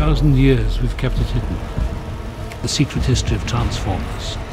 1,000 years we've kept it hidden. The secret history of Transformers.